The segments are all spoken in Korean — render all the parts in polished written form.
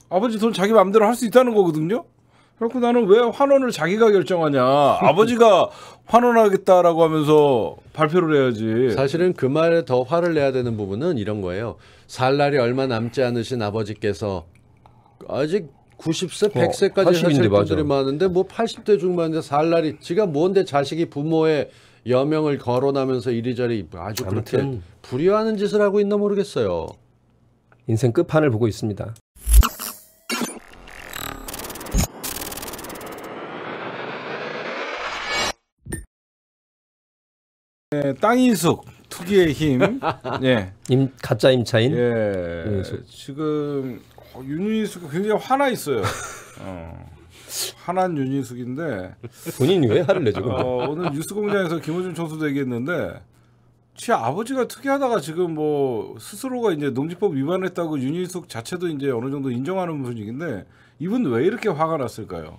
아버지 돈 자기 마음대로 할 수 있다는 거거든요. 그래서 나는 왜 환원을 자기가 결정하냐. 아버지가 환원하겠다라고 하면서 발표를 해야지. 사실은 그 말에 더 화를 내야 되는 부분은 이런 거예요. 살 날이 얼마 남지 않으신 아버지께서 아직 90세, 100세까지 하실 분들이 많은데 뭐 80대 중반인데 살 날이 지가 뭔데 자식이 부모의 여명을 거론하면서 이리저리 아주 그렇게 불효하는 짓을 하고 있나 모르겠어요. 인생 끝판을 보고 있습니다. 네, 땅이숙 투기의 힘. 예. 가짜 임차인. 예. 윤희숙. 지금 윤희숙 굉장히 화나 있어요. 화난 윤희숙인데 본인이 왜 화를 내죠? 오늘 뉴스공장에서 김호준 총수도 얘기했는데 지 아버지가 투기하다가 지금 뭐 스스로가 이제 농지법 위반했다고 윤희숙 자체도 이제 어느 정도 인정하는 분위기인데 이분 왜 이렇게 화가 났을까요?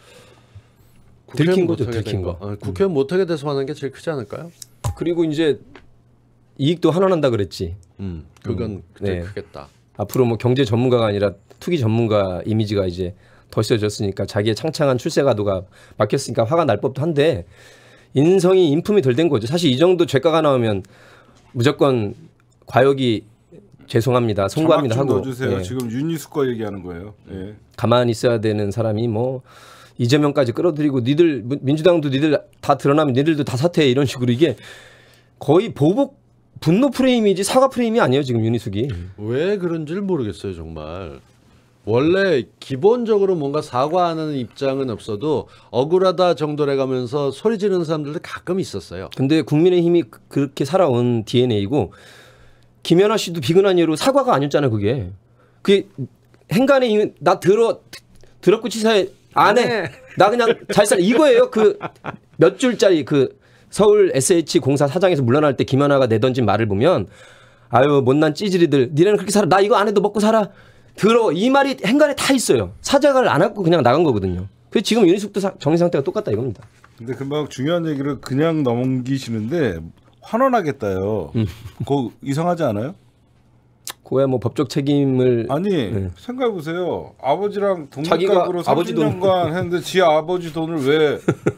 들킨 거죠, 들킨 거. 국회의원 못하게 돼서 화난 게 제일 크지 않을까요? 그리고 이제 이익도 환원한다 그랬지. 그건 제일 크겠다. 앞으로 뭐 경제 전문가가 아니라 투기 전문가 이미지가 이제 더 씌워졌으니까 자기의 창창한 출세가도가 막혔으니까 화가 날 법도 한데 인성이 인품이 덜 된 거죠. 사실 이 정도 죄가가 나오면 무조건 과욕이 죄송합니다, 송구합니다 하고. 넣어주세요. 예. 지금 윤희숙 거 얘기하는 거예요. 예. 가만히 있어야 되는 사람이 뭐 이재명까지 끌어들이고 니들 민주당도 니들 다 드러나면 니들도 다 사퇴해 이런 식으로 이게 거의 보복 분노 프레임이지 사과 프레임이 아니에요 지금 윤희숙이. 왜 그런지를 모르겠어요 정말. 원래 기본적으로 뭔가 사과하는 입장은 없어도 억울하다 정도래 가면서 소리 지르는 사람들도 가끔 있었어요. 근데 국민의힘이 그렇게 살아온 DNA이고 김연아 씨도 비근한 예로 사과가 아니었잖아요 그게. 그게 행간에 나 더럽고 치사해 안 해. 나 그냥 잘 살아 이거예요. 그 몇 줄짜리 그 서울 SH 공사 사장에서 물러날 때 김연아가 내던진 말을 보면 아유 못난 찌질이들 니네는 그렇게 살아 나 이거 안 해도 먹고 살아 더러워 이 말이 행간에 다 있어요. 사과를 안 하고 그냥 나간 거거든요. 그래서 지금 윤희숙도 정신 상태가 똑같다 이겁니다. 근데 금방 중요한 얘기를 그냥 넘기시는데 환원하겠다요. 그거 이상하지 않아요? 그거야 뭐 법적 책임을 생각해 보세요. 아버지랑 동갑으로 30년간 했는데 지 아버지 돈을 왜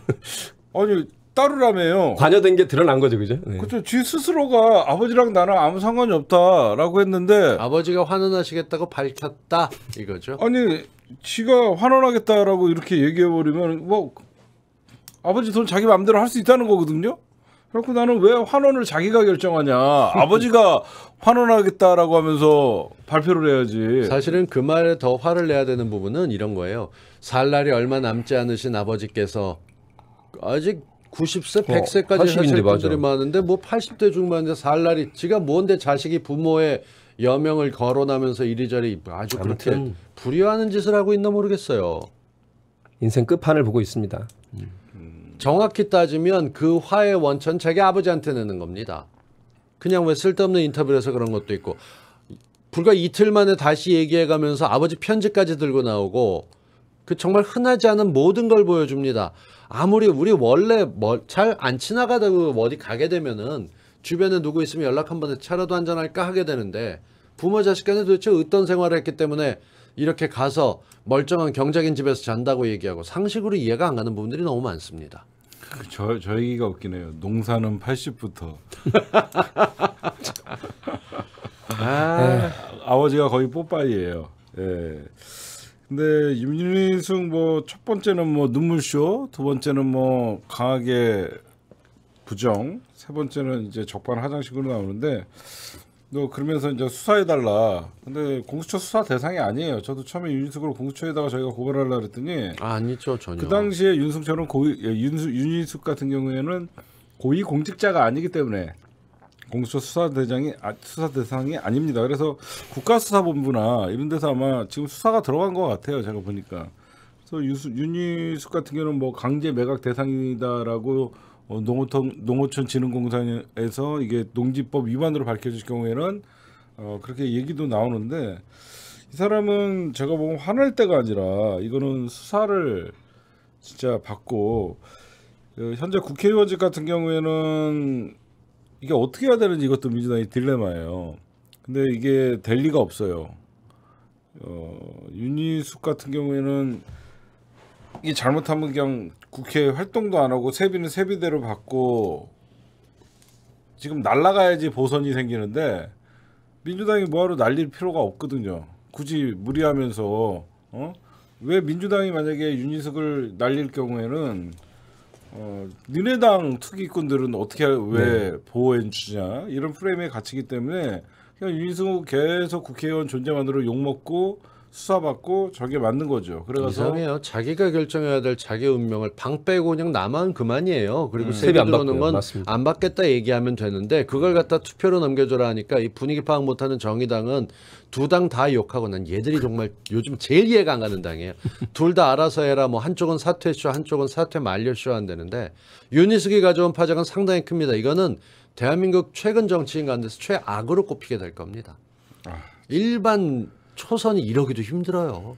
아니 따르라며요. 관여된 게 드러난 거죠, 그죠? 네. 그렇죠. 지 스스로가 아버지랑 나랑 아무 상관이 없다라고 했는데 아버지가 환원하시겠다고 밝혔다 이거죠. 아니 지가 환원하겠다라고 이렇게 얘기해 버리면 뭐 아버지 돈 자기 마음대로 할 수 있다는 거거든요. 그래서 나는 왜 환원을 자기가 결정하냐. 아버지가 환원하겠다라고 하면서 발표를 해야지. 사실은 그 말에 더 화를 내야 되는 부분은 이런 거예요. 살 날이 얼마 남지 않으신 아버지께서 아직 90세, 100세까지 하실 분들이 많은데 뭐 80대 중반인데 살 날이 지가 뭔데 자식이 부모의 여명을 거론하면서 이리저리 아주 그렇게 불효하는 짓을 하고 있나 모르겠어요. 인생 끝판을 보고 있습니다. 정확히 따지면 그 화의 원천 자기 아버지한테 내는 겁니다. 그냥 왜 쓸데없는 인터뷰를 해서 그런 것도 있고 불과 이틀 만에 다시 얘기해가면서 아버지 편지까지 들고 나오고 그 정말 흔하지 않은 모든 걸 보여줍니다. 아무리 우리 원래 잘 안 지나가다가 어디 가게 되면은 주변에 누구 있으면 연락 한번 해 차라도 한잔 할까 하게 되는데 부모 자식 간에 도대체 어떤 생활을 했기 때문에 이렇게 가서 멀쩡한 경작인 집에서 잔다고 얘기하고 상식으로 이해가 안 가는 부분들이 너무 많습니다. 저 얘기가 웃기네요. 농사는 80부터. 아버지가 거의 뽀빠이예요. 예. 근데 윤희숙 뭐 첫 번째는 뭐 눈물쇼, 두 번째는 뭐 강하게 부정, 세 번째는 이제 적반하장식으로 나오는데 너 그러면서 이제 수사해달라. 근데 공수처 수사 대상이 아니에요. 저도 처음에 윤희숙을 공수처에다가 저희가 고발하려고 그랬더니 아니죠 전혀. 그 당시에 윤희숙처럼 윤희숙 같은 경우에는 고위 공직자가 아니기 때문에 공수처 수사 대상이 아닙니다. 그래서 국가수사본부나 이런 데서 아마 지금 수사가 들어간 것 같아요. 제가 보니까. 그래서 윤희숙 같은 경우는 뭐 강제 매각 대상이다라고 농어촌 진흥공사에서 이게 농지법 위반으로 밝혀질 경우에는 그렇게 얘기도 나오는데 이 사람은 제가 보면 화낼 때가 아니라 이거는 수사를 진짜 받고 현재 국회의원직 같은 경우에는 이게 어떻게 해야 되는지 이것도 민주당의 딜레마예요. 근데 이게 될 리가 없어요. 윤희숙 같은 경우에는 이 잘못하면 그냥 국회 활동도 안 하고 세비는 세비대로 받고 지금 날라가야지 보선이 생기는데 민주당이 뭐하러 날릴 필요가 없거든요. 굳이 무리하면서 왜 민주당이 만약에 윤희숙을 날릴 경우에는 니네 당 투기꾼들은 어떻게 왜 보호해 주냐 이런 프레임에 갇히기 때문에 그냥 윤희숙 계속 국회의원 존재만으로 욕먹고 수사받고 저게 맞는 거죠. 그래서 이상해요. 자기가 결정해야 될 자기 운명을 방 빼고 그냥 나만 그만이에요. 그리고 세비 세비 안 들어오는 받고요. 건 맞습니다. 안 받겠다 얘기하면 되는데 그걸 갖다 투표로 넘겨줘라 하니까 이 분위기 파악 못하는 정의당은 두 당 다 욕하고 난 얘들이 정말 요즘 제일 이해가 안 가는 당이에요. 둘 다 알아서 해라. 뭐 한쪽은 사퇴쇼 한쪽은 사퇴 만료쇼 한다는데 윤희숙이 가져온 파장은 상당히 큽니다. 이거는 대한민국 최근 정치인 가운데서 최악으로 꼽히게 될 겁니다. 일반 초선이 이러기도 힘들어요.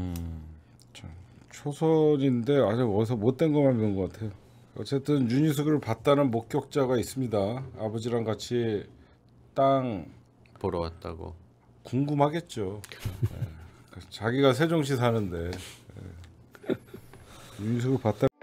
초선인데 아주 어디서 못된 것만 배운 것 같아요. 어쨌든 윤희숙을 봤다는 목격자가 있습니다. 아버지랑 같이 땅 보러 왔다고. 궁금하겠죠. 자기가 세종시 사는데 윤희숙을 봤다.